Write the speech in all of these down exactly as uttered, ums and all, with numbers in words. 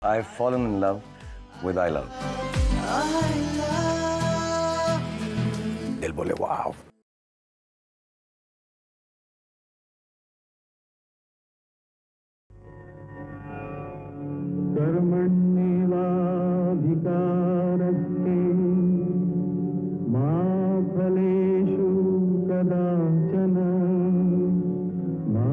I've fallen in love with I love. I love you. दिल बोले वाव. कर्मण्येवाधिकारस्ते मा फलेषु कदाचन मा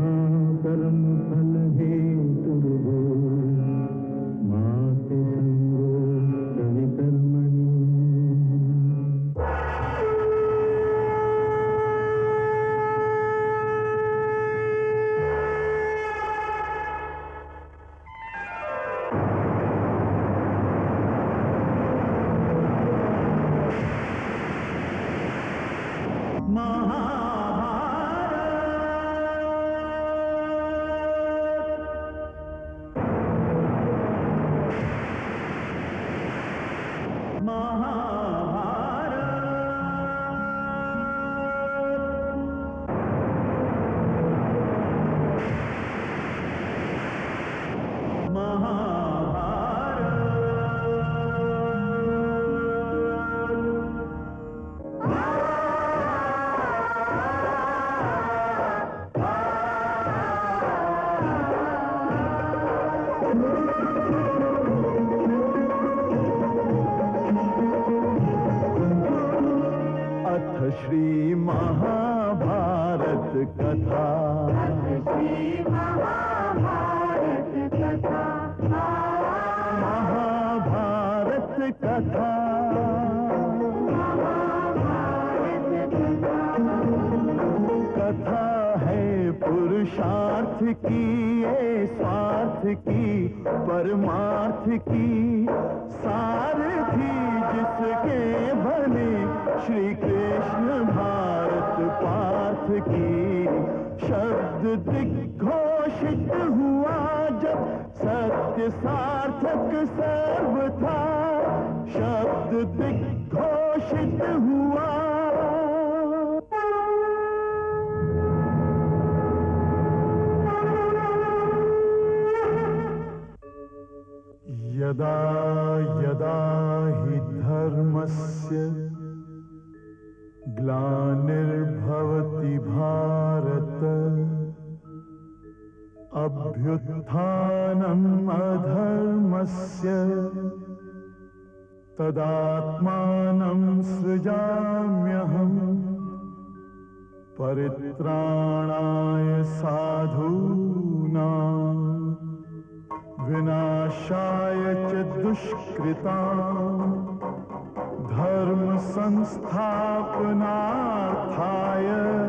कर्मफलहेतुर्भो मा ते संगोऽस्त्वविकर्मणि. श्री महाभारत कथा. श्री महाभारत कथा. महाभारत कथा. कथा है पुरुषार्थ की, ये स्वार्थ की, परमार्थ की, सारथी जिसके बने श्री कृष्ण भारत पार्थ की. शब्द दिग्घोषित हुआ जब सत्य सार्थक सर्व था. शब्द दिग्घोषित हुआ. यदा यदा हि धर्मस्य ग्लानिर्भवति भारत अभ्युत्थानम् अधर्मस्य तदात्मानं सृजाम्यहम् परित्राणाय साधूनां विनाशाय च दुष्कृतां धर्म संस्थापनार्थाय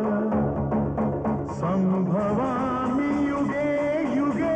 संभवामि युगे युगे.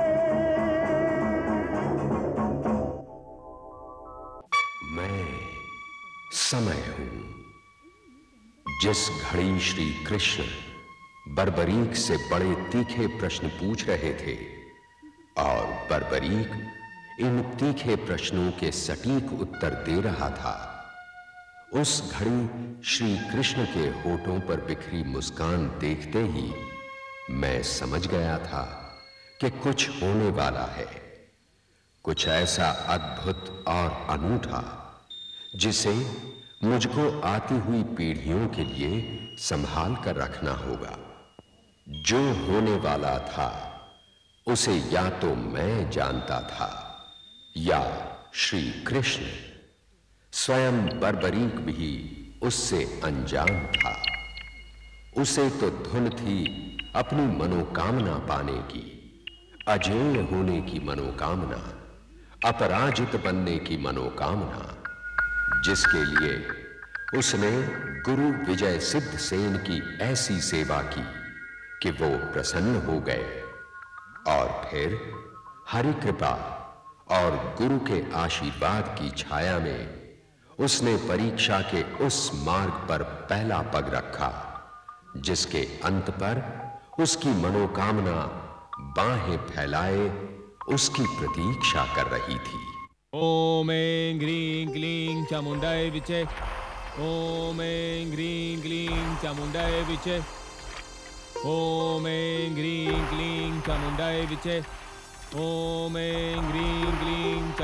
मैं समय हूं. जिस घड़ी श्री कृष्ण बर्बरीक से बड़े तीखे प्रश्न पूछ रहे थे और बर्बरीक इन तीखे प्रश्नों के सटीक उत्तर दे रहा था, उस घड़ी श्री कृष्ण के होठों पर बिखरी मुस्कान देखते ही मैं समझ गया था कि कुछ होने वाला है. कुछ ऐसा अद्भुत और अनूठा जिसे मुझको आती हुई पीढ़ियों के लिए संभाल कर रखना होगा. जो होने वाला था उसे या तो मैं जानता था या श्री कृष्ण. स्वयं बर्बरीक भी उससे अनजान था. उसे तो धुन थी अपनी मनोकामना पाने की, अजेय होने की मनोकामना, अपराजित बनने की मनोकामना, जिसके लिए उसने गुरु विजय सिद्ध सेन की ऐसी सेवा की कि वो प्रसन्न हो गए और फिर हरि कृपा और गुरु के आशीर्वाद की छाया में उसने परीक्षा के उस मार्ग पर पहला पग रखा जिसके अंत पर उसकी मनोकामना बाहें फैलाए उसकी प्रतीक्षा कर रही थी. ओम ऐं ह्रीं क्लीं चामुंडाय विचे. ओम ऐं ह्रीं क्लीं चामुंडाय विचे. ओम ऐं ह्रीं क्लीं चामुंडाय विचे. ओम ऐं ह्रीं क्लीं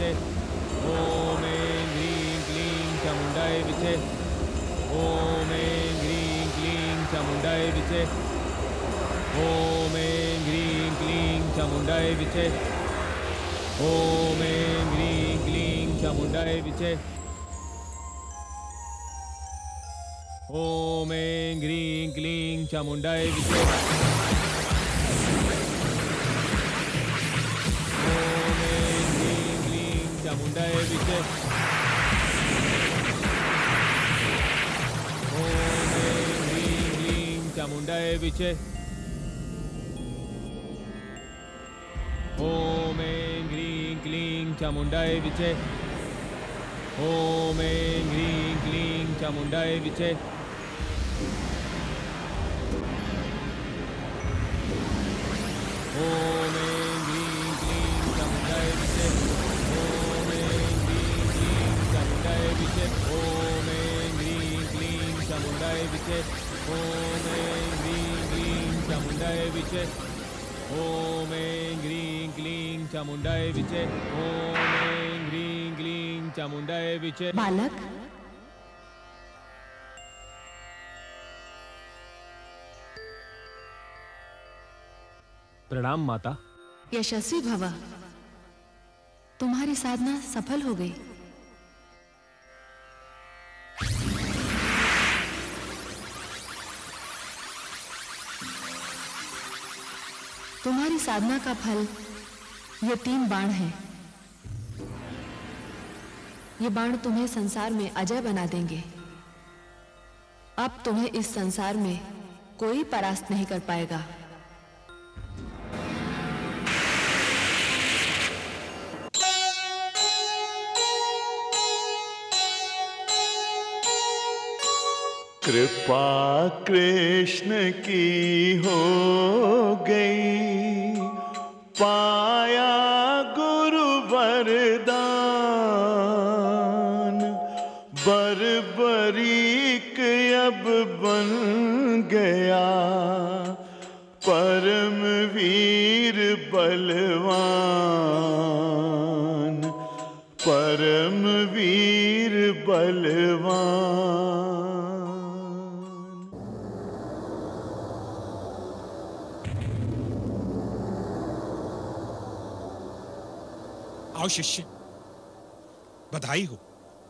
विचे। ओम ऐं ह्रीं क्लीं चामुंडाय विचे। ओम ऐं ह्रीं क्लीं चामुंडाय विचे। ओम ऐं ह्रीं क्लीं चामुंडाय विचे। ओम ऐं ह्रीं क्लीं चामुंडाय विचे। ओम ऐं ह्रीं क्लीं चामुंडाय विचे। ओम ऐं ह्रीं क्लीं चामुंडाय विचे। ओम ऐं ह्रीं क्लीं चामुंडाय विचे। ओम ऐं ह्रीं क्लीं चामुंडाय विचे। ओम ऐं ह्रीं क्लीं चामुंडाय विचे। ओम ऐं ह्रीं क्लीं चामुंडाय विचे। ओम ऐं ह्रीं क्लीं चामुंडाय विचे। ओम ऐं ह्रीं क्लीं चामुंडाय विचे। ओम ऐं ह्रीं क्लीं चामुंडाय विचे। ओम ऐं ह्रीं क्लीं चामुंडाय विचे। ओम ऐं ह्रीं क्लीं चामुंडाय विचे। बालक, प्रणाम माता। यशस्वी भव। तुम्हारी साधना सफल हो गई। तुम्हारी साधना का फल ये तीन बाण हैं। ये बाण तुम्हें संसार में अजय बना देंगे। अब तुम्हें इस संसार में कोई परास्त नहीं कर पाएगा। कृपा कृष्ण की हो गई, पाया गुरु वरदान। बर्बरीक अब बन गया परम वीर बलवान। परम वीर बलवान। आओ शिष्य, बधाई हो।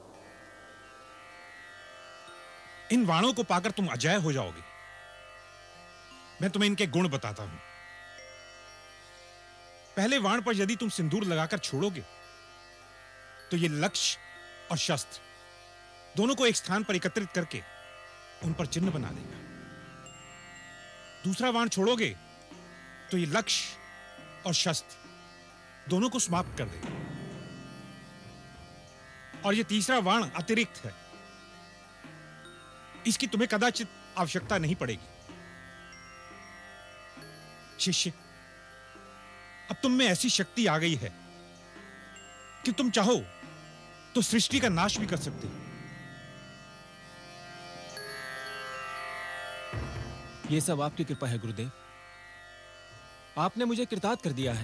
इन वाणों को पाकर तुम अजय हो जाओगे। मैं तुम्हें इनके गुण बताता हूं। पहले वाण पर यदि तुम सिंदूर लगाकर छोड़ोगे तो ये लक्ष्य और शस्त्र दोनों को एक स्थान पर एकत्रित करके उन पर चिन्ह बना देगा। दूसरा वाण छोड़ोगे तो ये लक्ष्य और शस्त्र दोनों को समाप्त कर देगा। और ये तीसरा वाण अतिरिक्त है, इसकी तुम्हें कदाचित आवश्यकता नहीं पड़ेगी। शिष्य, अब तुम में ऐसी शक्ति आ गई है कि तुम चाहो तो सृष्टि का नाश भी कर सकते हो। ये सब आपकी कृपा है गुरुदेव। आपने मुझे कृतार्थ कर दिया है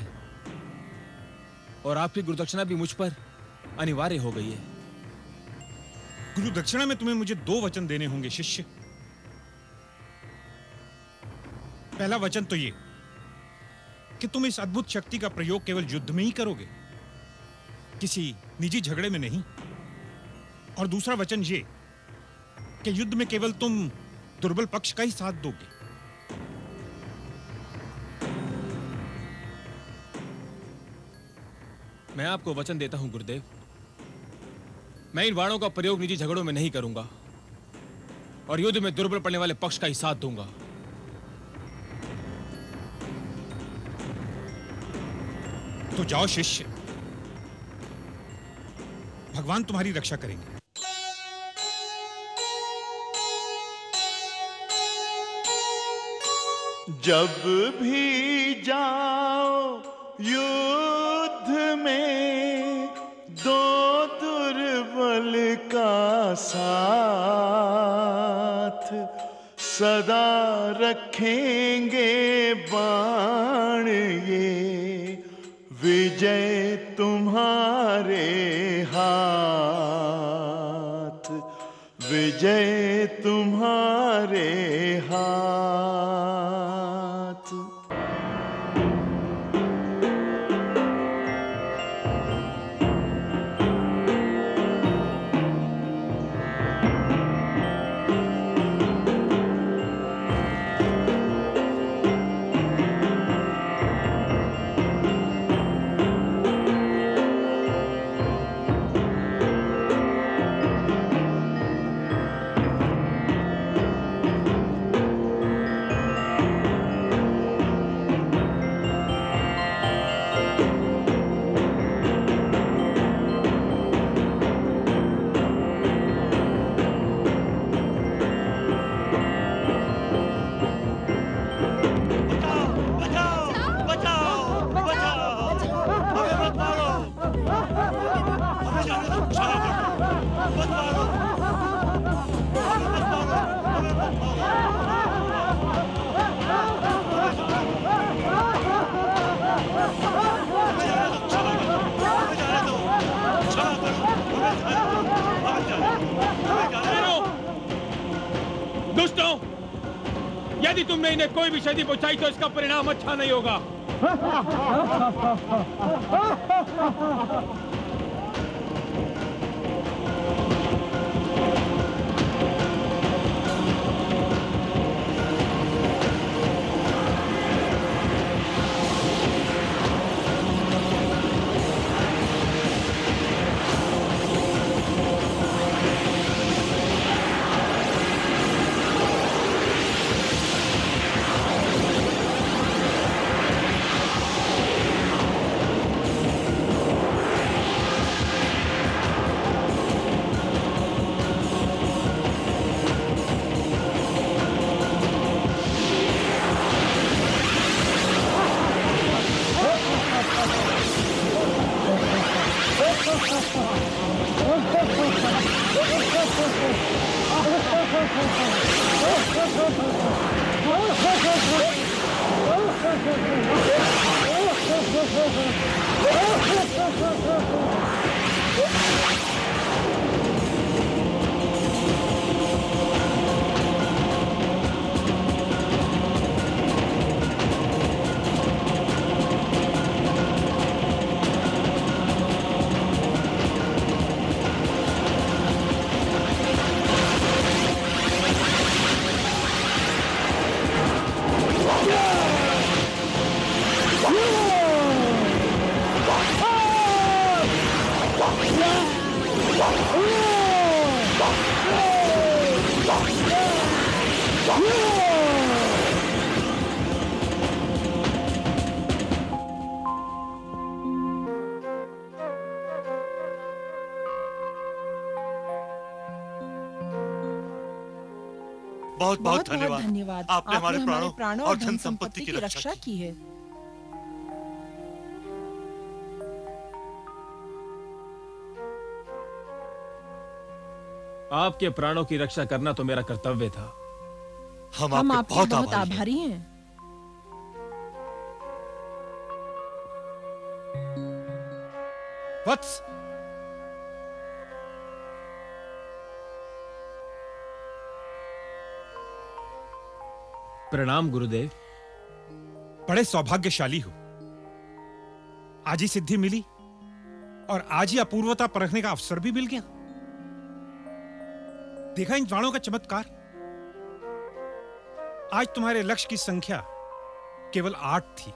और आपकी गुरुदक्षिणा भी मुझ पर अनिवार्य हो गई है। गुरु दक्षिणा में तुम्हें मुझे दो वचन देने होंगे शिष्य। पहला वचन तो ये कि तुम इस अद्भुत शक्ति का प्रयोग केवल युद्ध में ही करोगे, किसी निजी झगड़े में नहीं। और दूसरा वचन ये कि युद्ध में केवल तुम दुर्बल पक्ष का ही साथ दोगे। मैं आपको वचन देता हूं गुरुदेव, मैं इन वाणों का प्रयोग निजी झगड़ों में नहीं करूंगा और युद्ध में दुर्बल पड़ने वाले पक्ष का ही साथ दूंगा। तो जाओ शिष्य, भगवान तुम्हारी रक्षा करेंगे। जब भी जाओ युद्ध में दो दुर्बल का साथ, सदा रखेंगे बाण ये विजय तुम्हारे हाथ, विजय तुम्हारे हाथ। दुष्टों, यदि तुमने इन्हें कोई भी क्षति पहुंचाई तो इसका परिणाम अच्छा नहीं होगा। बहुत बहुत धन्यवाद, धन्यवाद। आपने हमारे प्राणों, प्राणों और धन संपत्ति की रक्षा की है। आपके प्राणों की रक्षा करना तो मेरा कर्तव्य था। हम, हम आपके बहुत, बहुत आभारी हैं। वत्स, प्रणाम गुरुदेव। बड़े सौभाग्यशाली हो। आज ही सिद्धि मिली और आज ही अपूर्वता परखने का अवसर भी मिल गया। देखा इन बाणों का चमत्कार। आज तुम्हारे लक्ष्य की संख्या केवल आठ थी,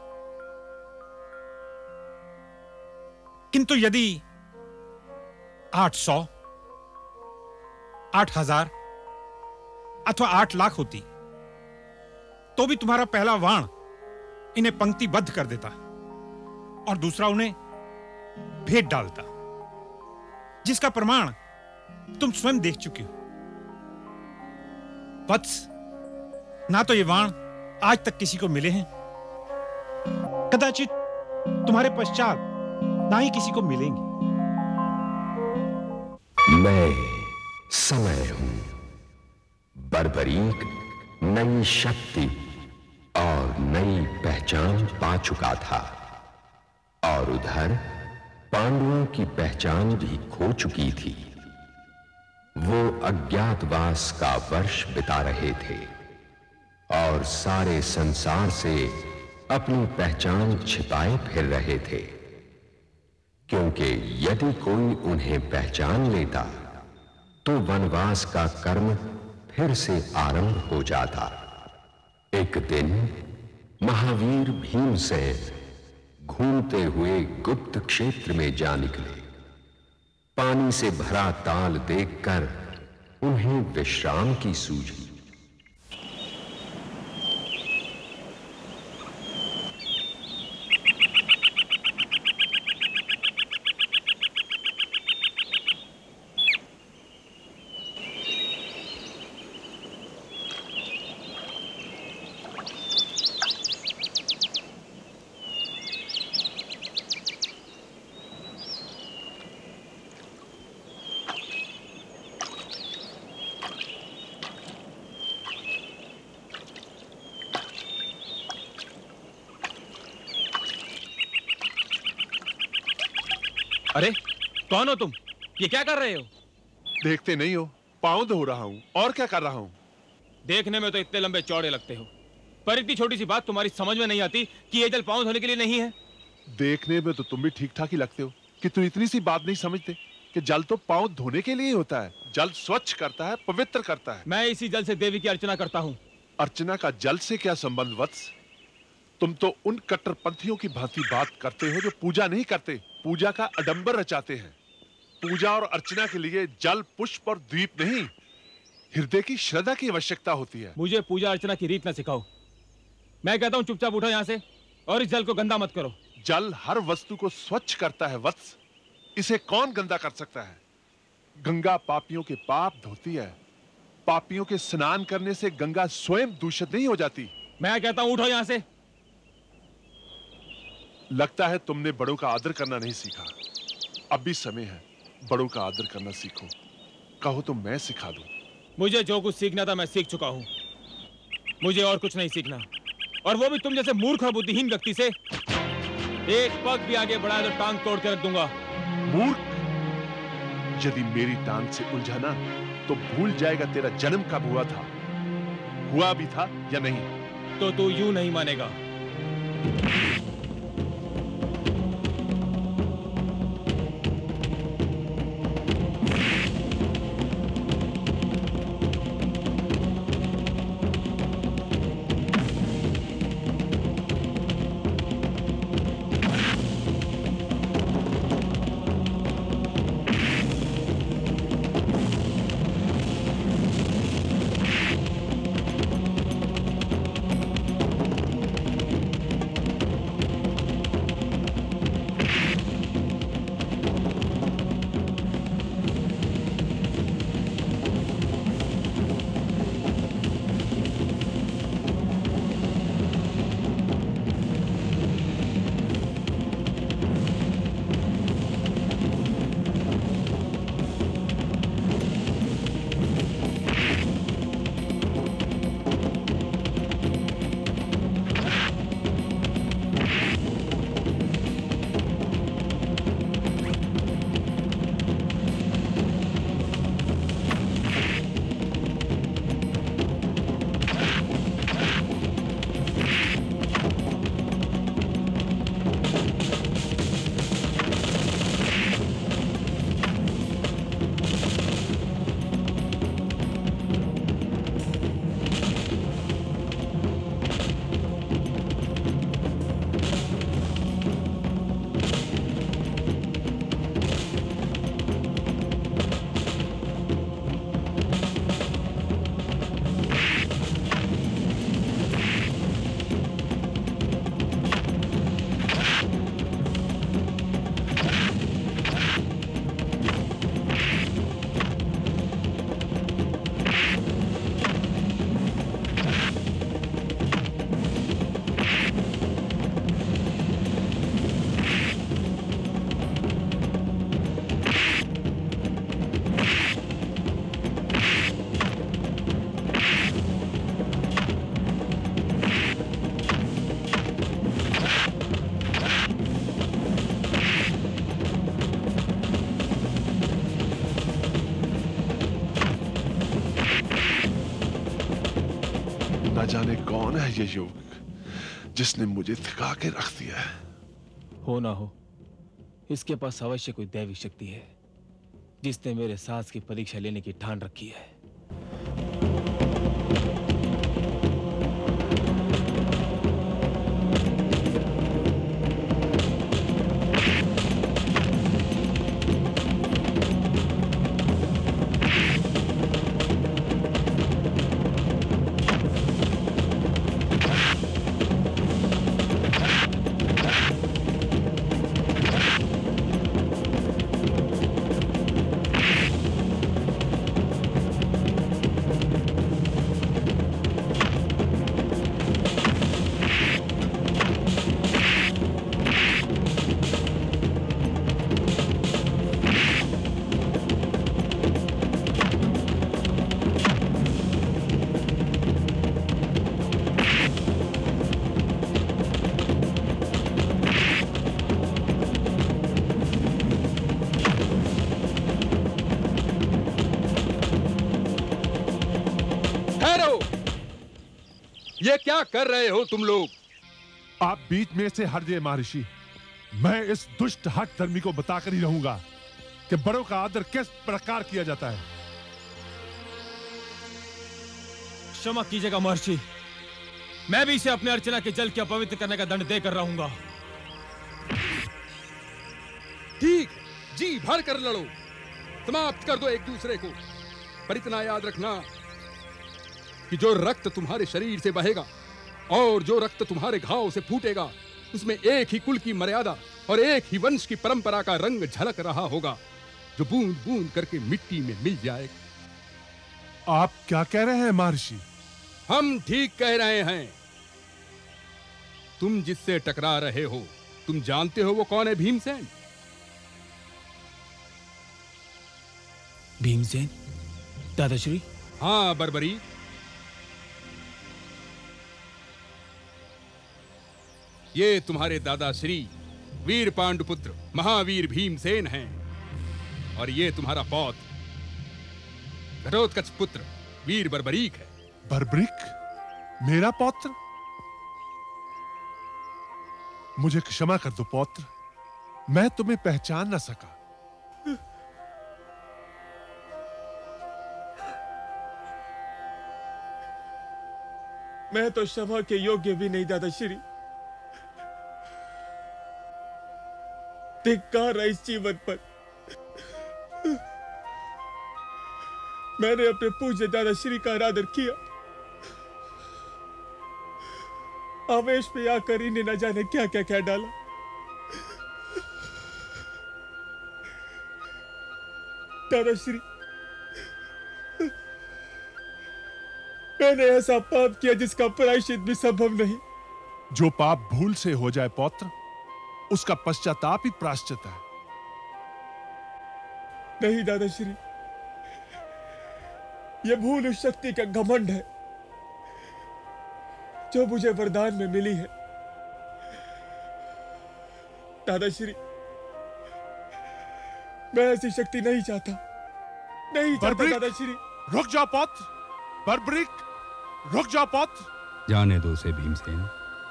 किंतु यदि आठ सौ, आठ हजार अथवा आठ लाख होती तो भी तुम्हारा पहला बाण इन्हें पंक्तिबद्ध कर देता और दूसरा उन्हें भेद डालता, जिसका प्रमाण तुम स्वयं देख चुके हो। वत्स, ना तो ये बाण आज तक किसी को मिले हैं, कदाचित तुम्हारे पश्चात ना ही किसी को मिलेंगे। मैं समय हूं। बर्बरीक नई शक्ति और नई पहचान पा चुका था और उधर पांडवों की पहचान भी खो चुकी थी। वो अज्ञातवास का वर्ष बिता रहे थे और सारे संसार से अपनी पहचान छिपाए फिर रहे थे, क्योंकि यदि कोई उन्हें पहचान लेता तो वनवास का कर्म फिर से आरंभ हो जाता। एक दिन महावीर भीमसेन घूमते हुए गुप्त क्षेत्र में जा निकले। पानी से भरा ताल देखकर उन्हें विश्राम की सूझी। अरे कौन हो तुम? ये क्या कर रहे हो? देखते नहीं हो, पाँव धो रहा हूँ। और क्या कर रहा हूँ? देखने में तो इतने लंबे चौड़े लगते हो, पर इतनी छोटी सी बात तुम्हारी समझ में नहीं आती कि ये जल पाँव धोने के लिए नहीं है। देखने में तो तुम भी ठीक ठाक ही लगते हो कि तुम इतनी सी बात नहीं समझते कि जल तो पाँव धोने के लिए ही होता है। जल स्वच्छ करता है, पवित्र करता है। मैं इसी जल से देवी की अर्चना करता हूँ। अर्चना का जल से क्या संबंध वत्स? तुम तो उन कट्टरपंथियों की भांति बात करते हो जो पूजा नहीं करते, पूजा का आडंबर रचाते हैं। पूजा और अर्चना के लिए जल, पुष्प और दीप नहीं, हृदय की श्रद्धा की आवश्यकता होती है। मुझे पूजा अर्चना की रीत न सिखाओ। मैं कहता हूँ चुपचाप उठो यहाँ से और इस जल को गंदा मत करो। जल हर वस्तु को स्वच्छ करता है वत्स, इसे कौन गंदा कर सकता है? गंगा पापियों के पाप धोती है। पापियों के स्नान करने से गंगा स्वयं दूषित नहीं हो जाती। मैं कहता हूँ उठो यहाँ से। लगता है तुमने बड़ों का आदर करना नहीं सीखा। अब भी समय है, बड़ों का आदर करना सीखो। कहो तो मैं सिखा दूं। मुझे जो कुछ सीखना था मैं सीख चुका हूं। मुझे और कुछ नहीं सीखना, और वो भी तुम जैसे मूर्ख और बुद्धिहीन व्यक्ति से। एक पग भी आगे बढ़ाया तो टांग तोड़ के रख दूंगा। मूर्ख! यदि मेरी टांग से उलझा ना तो भूल जाएगा तेरा जन्म कब हुआ था, हुआ भी था या नहीं। तो तू यूं नहीं मानेगा। जाने कौन है ये युवक जिसने मुझे थका के रख दिया है। हो ना हो, इसके पास अवश्य कोई दैवी शक्ति है जिसने मेरे सांस की परीक्षा लेने की ठान रखी है। ये क्या कर रहे हो तुम लोग? आप बीच में से हट जाइए महर्षि। मैं इस दुष्ट हठ धर्मी को बताकर ही रहूंगा कि बड़ों का आदर किस प्रकार किया जाता है। क्षमा कीजिएगा महर्षि, मैं भी इसे अपने अर्चना के जल के अपवित्र करने का दंड देकर रहूंगा। ठीक, जी भर कर लड़ो, समाप्त कर दो एक दूसरे को। पर इतना याद रखना कि जो रक्त तुम्हारे शरीर से बहेगा और जो रक्त तुम्हारे घाव से फूटेगा, उसमें एक ही कुल की मर्यादा और एक ही वंश की परंपरा का रंग झलक रहा होगा, जो बूंद बूंद करके मिट्टी में मिल जाएगा। आप क्या कह रहे हैं महर्षि? हम ठीक कह रहे हैं। तुम जिससे टकरा रहे हो, तुम जानते हो वो कौन है? भीमसेन। भीमसेन दादाश्री? हाँ बर्बरी, ये तुम्हारे दादा श्री वीर पांडुपुत्र महावीर भीमसेन हैं, और ये तुम्हारा पौत्र घटोत्कच पुत्र वीर बर्बरीक है। बर्बरीक? मेरा पौत्र? मुझे क्षमा कर दो पौत्र, मैं तुम्हें पहचान न सका। मैं तो क्षमा के योग्य भी नहीं दादाश्री। धिक्कार है इस जीवन पर। मैंने अपने पूज्य दादाश्री का अनादर किया, आवेश में आकर इन्हें न जाने क्या क्या क्या डाला। दादाश्री, मैंने ऐसा पाप किया जिसका प्रायश्चित भी संभव नहीं। जो पाप भूल से हो जाए पौत्र, उसका पश्चाताप ही प्रायश्चित है। नहीं दादाश्री, यह भूल उस शक्ति का घमंड है जो मुझे वरदान में मिली है। दादाश्री, मैं ऐसी शक्ति नहीं चाहता, नहीं चाहता दादाश्री। रुक जाओ पौत्र, बर्बरीक, रुक जाओ पौत्र। जाने दो उसे भीमसेन।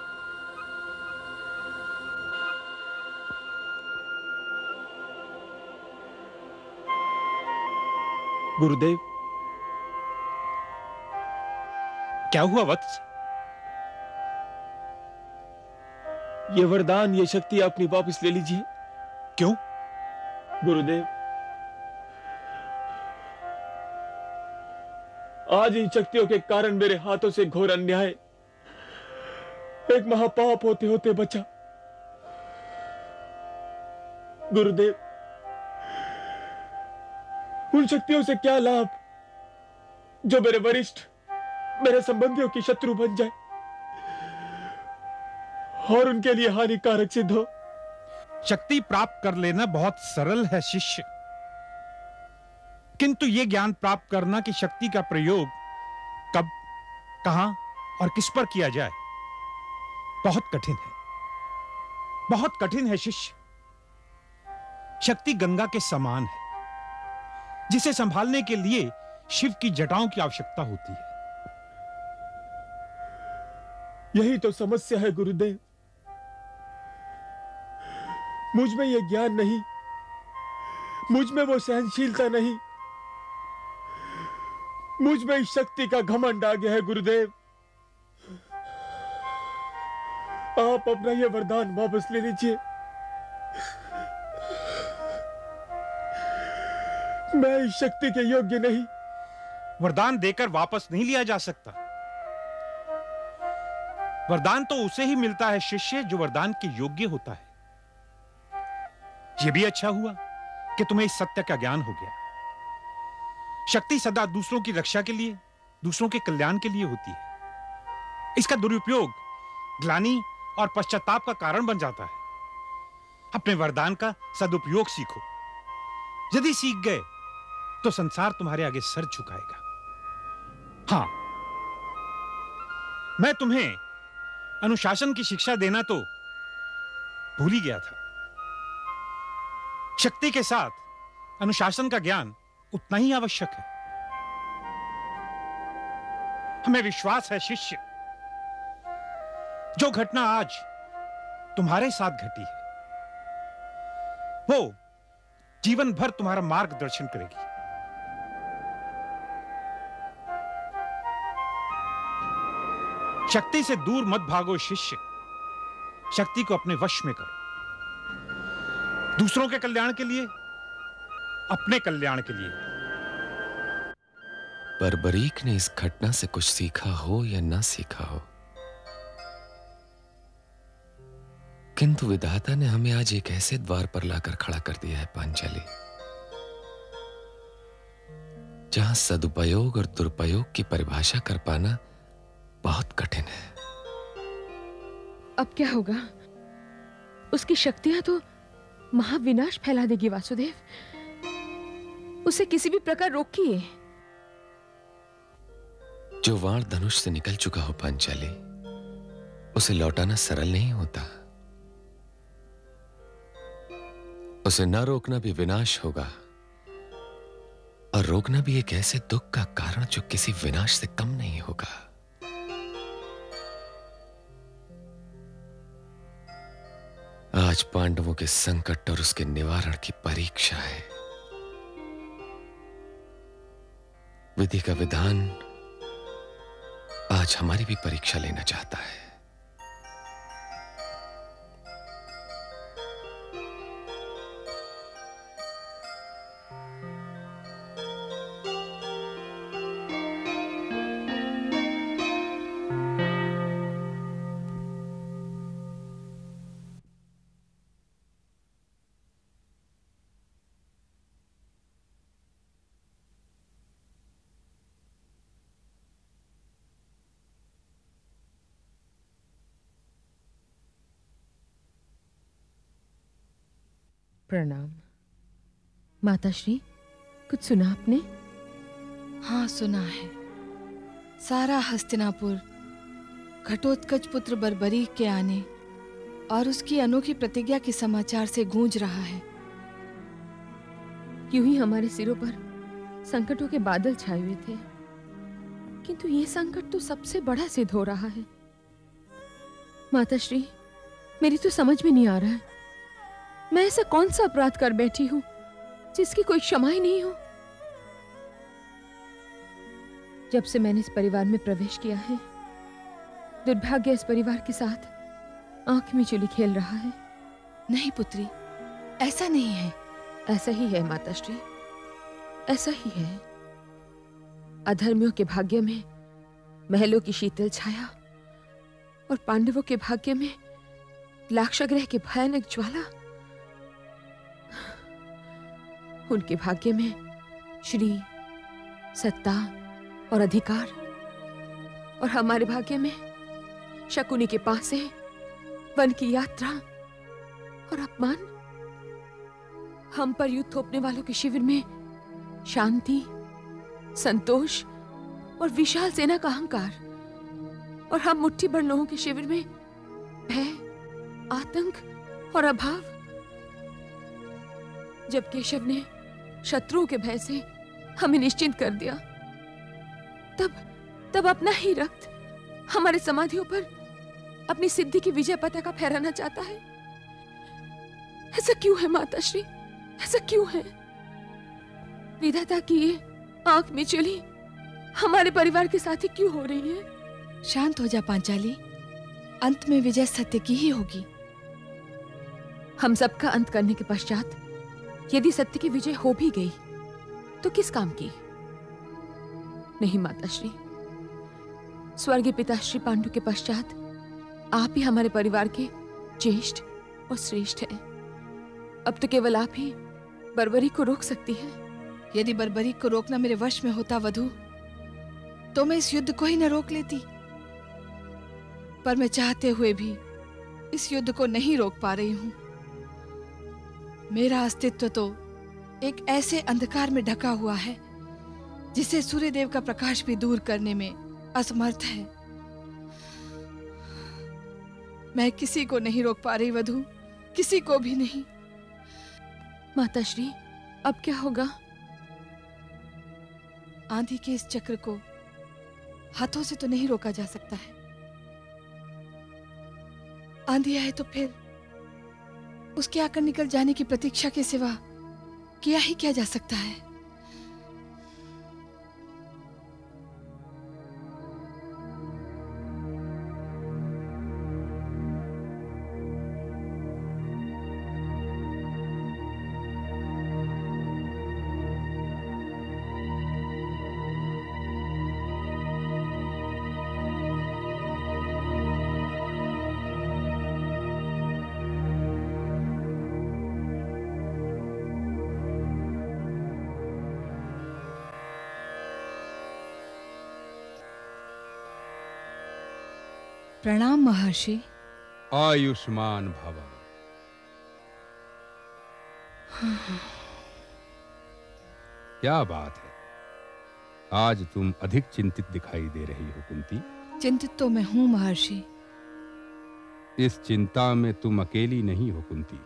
गुरुदेव, क्या हुआ वत्स? ये वरदान, ये शक्ति अपनी वापस ले लीजिए। क्यों? गुरुदेव, आज इन शक्तियों के कारण मेरे हाथों से घोर अन्याय, एक महापाप होते होते बचा। गुरुदेव, उन शक्तियों से क्या लाभ जो मेरे वरिष्ठ, मेरे संबंधियों की शत्रु बन जाए और उनके लिए हानिकारक सिद्ध हो। शक्ति प्राप्त कर लेना बहुत सरल है शिष्य, किंतु यह ज्ञान प्राप्त करना कि शक्ति का प्रयोग कब, कहां और किस पर किया जाए, बहुत कठिन है, बहुत कठिन है शिष्य। शक्ति गंगा के समान है, जिसे संभालने के लिए शिव की जटाओं की आवश्यकता होती है। यही तो समस्या है गुरुदेव। मुझ में ये ज्ञान नहीं, मुझ में वो सहनशीलता नहीं, मुझ में इस शक्ति का घमंड आ गया है गुरुदेव। आप अपना ये वरदान वापस ले लीजिए। मैं इस शक्ति के योग्य नहीं। वरदान देकर वापस नहीं लिया जा सकता। वरदान तो उसे ही मिलता है शिष्य जो वरदान के योग्य होता है। यह भी अच्छा हुआ कि तुम्हें इस सत्य का ज्ञान हो गया। शक्ति सदा दूसरों की रक्षा के लिए, दूसरों के कल्याण के लिए होती है। इसका दुरुपयोग ग्लानि और पश्चाताप का कारण बन जाता है। अपने वरदान का सदुपयोग सीखो। यदि सीख गए तो संसार तुम्हारे आगे सर झुकाएगा। हां, मैं तुम्हें अनुशासन की शिक्षा देना तो भूल ही गया था। शक्ति के साथ अनुशासन का ज्ञान उतना ही आवश्यक है। हमें विश्वास है शिष्य, जो घटना आज तुम्हारे साथ घटी है वो जीवन भर तुम्हारा मार्गदर्शन करेगी। शक्ति से दूर मत भागो शिष्य। शक्ति को अपने वश में करो, दूसरों के कल्याण के लिए, अपने कल्याण के लिए। बर्बरीक ने इस घटना से कुछ सीखा हो या ना सीखा हो, किंतु विधाता ने हमें आज एक ऐसे द्वार पर लाकर खड़ा कर दिया है पांचाली, जहां सदुपयोग और दुरुपयोग की परिभाषा कर पाना बहुत कठिन है। अब क्या होगा? उसकी शक्तियां तो महाविनाश फैला देगी वासुदेव। उसे किसी भी प्रकार रोकिए। जो वाण धनुष से निकल चुका हो पांचाली, उसे लौटाना सरल नहीं होता। उसे न रोकना भी विनाश होगा, और रोकना भी एक ऐसे दुख का कारण जो किसी विनाश से कम नहीं होगा। आज पांडवों के संकट और उसके निवारण की परीक्षा है। विधि का विधान आज हमारी भी परीक्षा लेना चाहता है। प्रणाम। माताश्री, कुछ सुना आपने? हाँ, सुना है। सारा हस्तिनापुर घटोत्कच पुत्र बर्बरीक के आने और उसकी अनोखी प्रतिज्ञा के समाचार से गूंज रहा है। यूं ही हमारे सिरों पर संकटों के बादल छाए हुए थे, किंतु ये संकट तो सबसे बड़ा सिद्ध हो रहा है। माताश्री, मेरी तो समझ में नहीं आ रहा है, मैं ऐसा कौन सा अपराध कर बैठी हूं जिसकी कोई क्षमा ही नहीं हो। जब से मैंने इस परिवार में प्रवेश किया है, दुर्भाग्य इस परिवार के साथ आंख में चुली खेल रहा है। नहीं पुत्री, ऐसा नहीं है। ऐसा ही है माताश्री, ऐसा ही है। अधर्मियों के भाग्य में महलों की शीतल छाया और पांडवों के भाग्य में लाक्षागृह के भयानक ज्वाला। उनके भाग्य में श्री, सत्ता और अधिकार, और हमारे भाग्य में शकुनी के पासे, वन की यात्रा और अपमान। हम पर युद्ध थोपने वालों के शिविर में शांति, संतोष और विशाल सेना का अहंकार, और हम मुट्ठी भर लोगों के शिविर में भय, आतंक और अभाव। जब केशव ने शत्रुओं के भय से हमें निश्चिंत कर दिया, तब तब अपना ही रक्त हमारे समाधियों पर अपनी सिद्धि की विजय पताका फहराना चाहता है। ऐसा क्यों है माताश्री, ऐसा क्यों है? विधाता की ये आंख में चली हमारे परिवार के साथ ही क्यों हो रही है? शांत हो जा पांचाली, अंत में विजय सत्य की ही होगी। हम सबका अंत करने के पश्चात यदि सत्य की विजय हो भी गई तो किस काम की? नहीं माताश्री, स्वर्गीय पिता श्री पांडु के पश्चात आप ही हमारे परिवार के ज्येष्ठ और श्रेष्ठ हैं। अब तो केवल आप ही बर्बरीक को रोक सकती हैं। यदि बर्बरीक को रोकना मेरे वश में होता वधू, तो मैं इस युद्ध को ही न रोक लेती। पर मैं चाहते हुए भी इस युद्ध को नहीं रोक पा रही हूं। मेरा अस्तित्व तो एक ऐसे अंधकार में ढका हुआ है जिसे सूर्यदेव का प्रकाश भी दूर करने में असमर्थ है। मैं किसी को नहीं रोक पा रही वधू, किसी को भी नहीं। माताश्री, अब क्या होगा? आंधी के इस चक्र को हाथों से तो नहीं रोका जा सकता है। आंधी आए तो फिर उसके आकर निकल जाने की प्रतीक्षा के सिवा किया ही क्या जा सकता है? प्रणाम महर्षि। आयुष्मान भव। क्या बात है, आज तुम अधिक चिंतित दिखाई दे रही हो कुंती। चिंतित तो मैं हूं महर्षि। इस चिंता में तुम अकेली नहीं हो कुंती।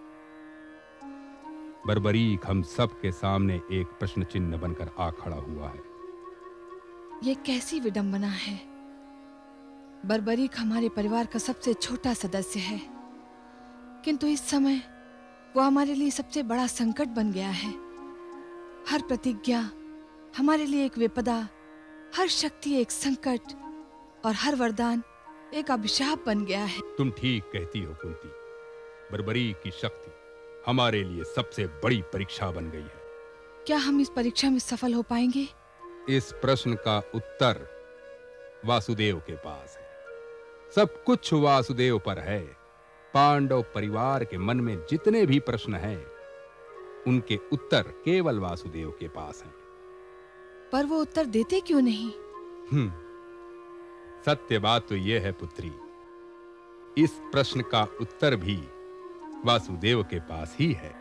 बर्बरीक हम सब के सामने एक प्रश्न चिन्ह बनकर आ खड़ा हुआ है। ये कैसी विडंबना है? बर्बरीक हमारे परिवार का सबसे छोटा सदस्य है, किंतु इस समय वो हमारे लिए सबसे बड़ा संकट बन गया है। हर प्रतिज्ञा हमारे लिए एक विपदा, हर शक्ति एक संकट और हर वरदान एक अभिशाप बन गया है। तुम ठीक कहती हो कुंती। बर्बरीक की शक्ति हमारे लिए सबसे बड़ी परीक्षा बन गई है। क्या हम इस परीक्षा में सफल हो पाएंगे? इस प्रश्न का उत्तर वासुदेव के पास है। सब कुछ वासुदेव पर है। पांडव परिवार के मन में जितने भी प्रश्न हैं, उनके उत्तर केवल वासुदेव के पास हैं। पर वो उत्तर देते क्यों नहीं? हम्म, सत्य बात तो यह है पुत्री, इस प्रश्न का उत्तर भी वासुदेव के पास ही है।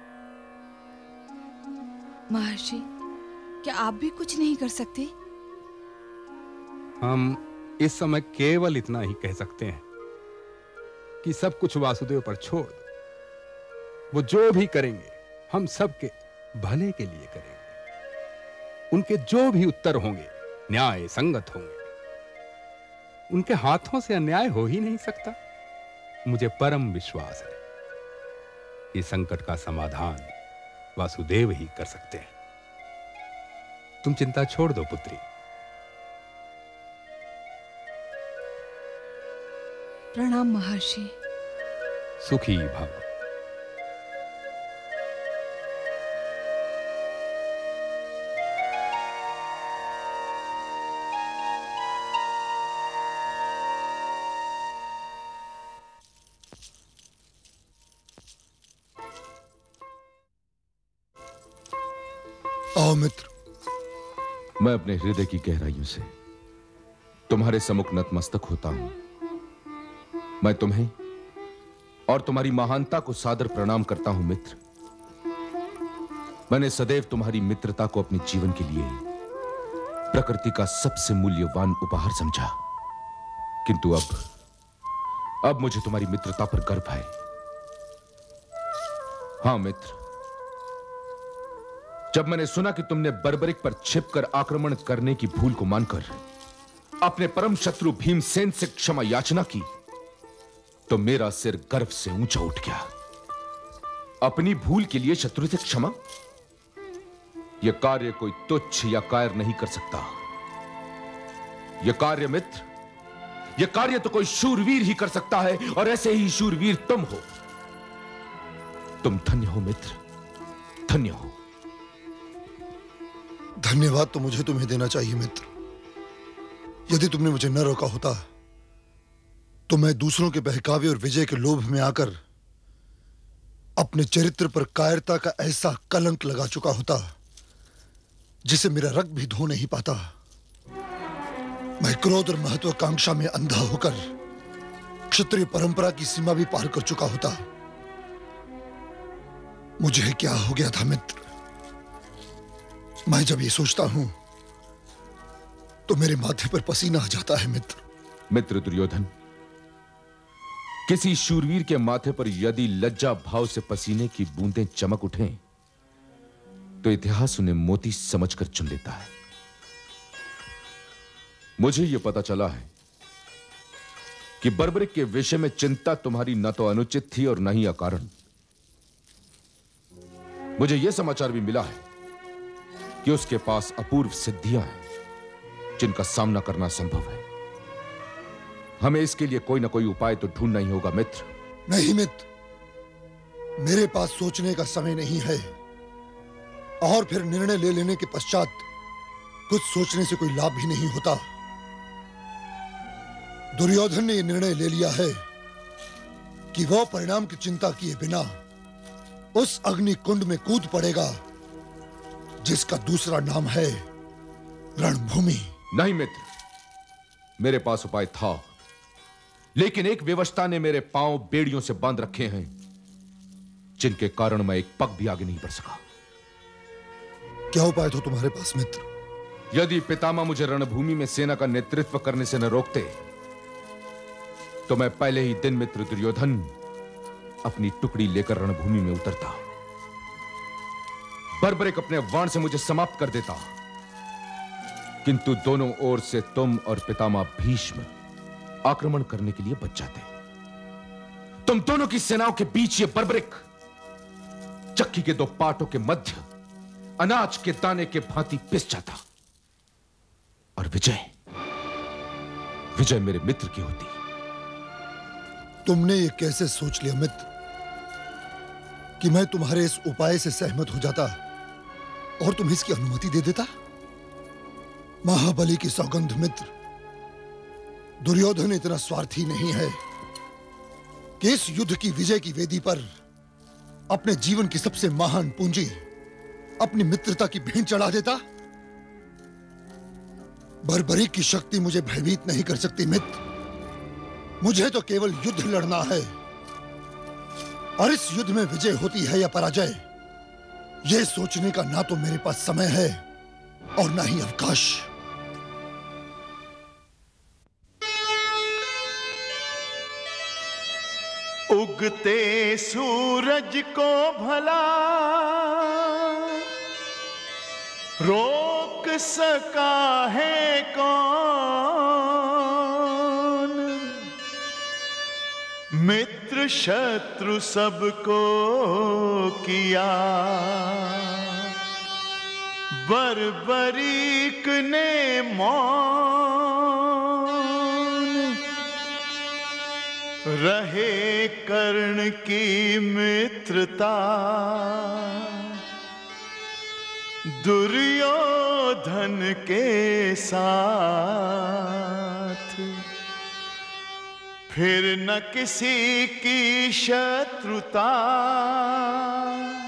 महर्षि, क्या आप भी कुछ नहीं कर सकते? हम इस समय केवल इतना ही कह सकते हैं कि सब कुछ वासुदेव पर छोड़ दो। वो जो भी करेंगे हम सबके भले के लिए करेंगे। उनके जो भी उत्तर होंगे न्याय संगत होंगे। उनके हाथों से अन्याय हो ही नहीं सकता। मुझे परम विश्वास है इस संकट का समाधान वासुदेव ही कर सकते हैं। तुम चिंता छोड़ दो पुत्री। प्रणाम महर्षि। सुखी भव। आओ मित्र। मैं अपने हृदय की गहराइयों से तुम्हारे सम्मुख नतमस्तक होता हूं। मैं तुम्हें और तुम्हारी महानता को सादर प्रणाम करता हूं मित्र। मैंने सदैव तुम्हारी मित्रता को अपने जीवन के लिए प्रकृति का सबसे मूल्यवान उपहार समझा, किंतु अब अब मुझे तुम्हारी मित्रता पर गर्व है। हां मित्र, जब मैंने सुना कि तुमने बर्बरिक पर छिपकर आक्रमण करने की भूल को मानकर अपने परम शत्रु भीमसेन से क्षमा याचना की, तो मेरा सिर गर्व से ऊंचा उठ गया। अपनी भूल के लिए शत्रु से क्षमा? यह कार्य कोई तुच्छ या कायर नहीं कर सकता। यह कार्य मित्र, यह कार्य तो कोई शूरवीर ही कर सकता है, और ऐसे ही शूरवीर तुम हो। तुम धन्य हो मित्र, धन्य हो। धन्यवाद तो मुझे तुम्हें देना चाहिए मित्र। यदि तुमने मुझे न रोका होता तो मैं दूसरों के बहकावे और विजय के लोभ में आकर अपने चरित्र पर कायरता का ऐसा कलंक लगा चुका होता जिसे मेरा रक्त भी धो नहीं पाता। मैं क्रोध और महत्वाकांक्षा में अंधा होकर क्षत्रिय परंपरा की सीमा भी पार कर चुका होता। मुझे क्या हो गया था मित्र? मैं जब ये सोचता हूं तो मेरे माथे पर पसीना आ जाता है मित्र। मित्र दुर्योधन, किसी शूरवीर के माथे पर यदि लज्जा भाव से पसीने की बूंदें चमक उठें तो इतिहास उन्हें मोती समझकर चुन लेता है। मुझे यह पता चला है कि बर्बरिक के विषय में चिंता तुम्हारी न तो अनुचित थी और न ही अकारण। मुझे यह समाचार भी मिला है कि उसके पास अपूर्व सिद्धियां हैं जिनका सामना करना संभव है। हमें इसके लिए कोई ना कोई उपाय तो ढूंढना ही होगा मित्र। नहीं मित्र, मेरे पास सोचने का समय नहीं है, और फिर निर्णय ले लेने के पश्चात कुछ सोचने से कोई लाभ भी नहीं होता। दुर्योधन ने यह निर्णय ले लिया है कि वह परिणाम की चिंता किए बिना उस अग्नि कुंड में कूद पड़ेगा जिसका दूसरा नाम है रणभूमि। नहीं मित्र, मेरे पास उपाय था, लेकिन एक विवशता ने मेरे पांव बेड़ियों से बांध रखे हैं जिनके कारण मैं एक पग भी आगे नहीं बढ़ सका। क्या उपाय था तुम्हारे पास मित्र? यदि पितामह मुझे रणभूमि में सेना का नेतृत्व करने से न रोकते तो मैं पहले ही दिन मित्र दुर्योधन अपनी टुकड़ी लेकर रणभूमि में उतरता। बर्बरिक अपने वाण से मुझे समाप्त कर देता, किंतु दोनों ओर से तुम और पितामह भीष्म आक्रमण करने के लिए बच जाते। तुम दोनों की सेनाओं के बीच ये बर्बरिक चक्की के दो पाटों के मध्य अनाज के दाने के भांति पिस जाता, और विजय विजय मेरे मित्र की होती। तुमने ये कैसे सोच लिया मित्र कि मैं तुम्हारे इस उपाय से सहमत हो जाता और तुम्हें इसकी अनुमति दे देता? महाबली की सौगंध मित्र, दुर्योधन इतना स्वार्थी नहीं है कि इस युद्ध की विजय की वेदी पर अपने जीवन की सबसे महान पूंजी अपनी मित्रता की भेंट चढ़ा देता। बर्बरी की शक्ति मुझे भयभीत नहीं कर सकती मित्र। मुझे तो केवल युद्ध लड़ना है, और इस युद्ध में विजय होती है या पराजय, यह सोचने का ना तो मेरे पास समय है और ना ही अवकाश। उगते सूरज को भला रोक सका है कौन? मित्र शत्रु सबको किया बर्बरीक ने मौन। रहे कर्ण की मित्रता दुर्योधन के साथ, फिर न किसी की शत्रुता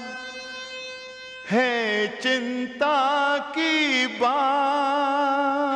है चिंता की बात।